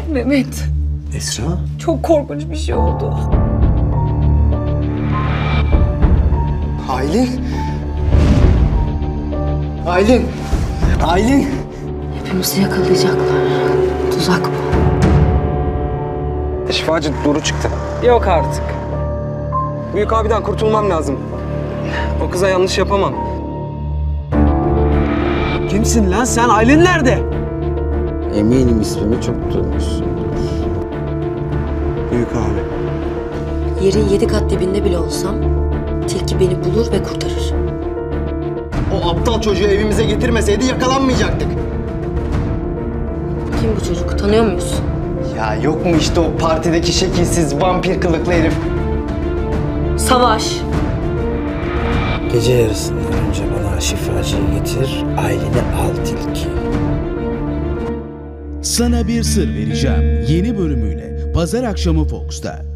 Mehmet, Esra? çok korkunç bir şey oldu. Aylin? Aylin! Aylin! Hepimizi yakalayacaklar. Tuzak bu. Şifacı Duru çıktı. Yok artık. Büyük abiden kurtulmam lazım. O kıza yanlış yapamam. Kimsin lan sen? Aylin nerede? Eminim ismimi çok duymuşsundur. Büyük abi. Yerin 7 kat dibinde bile olsam tilki beni bulur ve kurtarır. O aptal çocuğu evimize getirmeseydi yakalanmayacaktık. Kim bu çocuk? Tanıyor muyuz? Ya yok mu işte o partideki şekilsiz vampir kılıklı herif? Savaş. Gece yarısından önce bana şifacıyı getir, Aylin'i al tilki. Sana bir sır vereceğim. Yeni bölümüyle Pazar akşamı Fox'ta.